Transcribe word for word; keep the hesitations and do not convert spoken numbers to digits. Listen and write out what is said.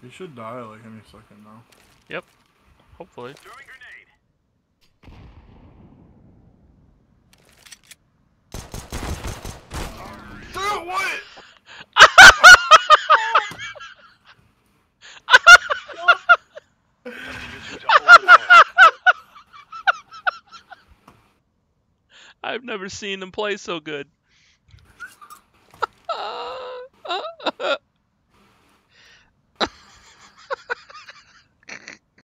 He should die like any second now. Yep. Hopefully. Dude, what? I've never seen him play so good.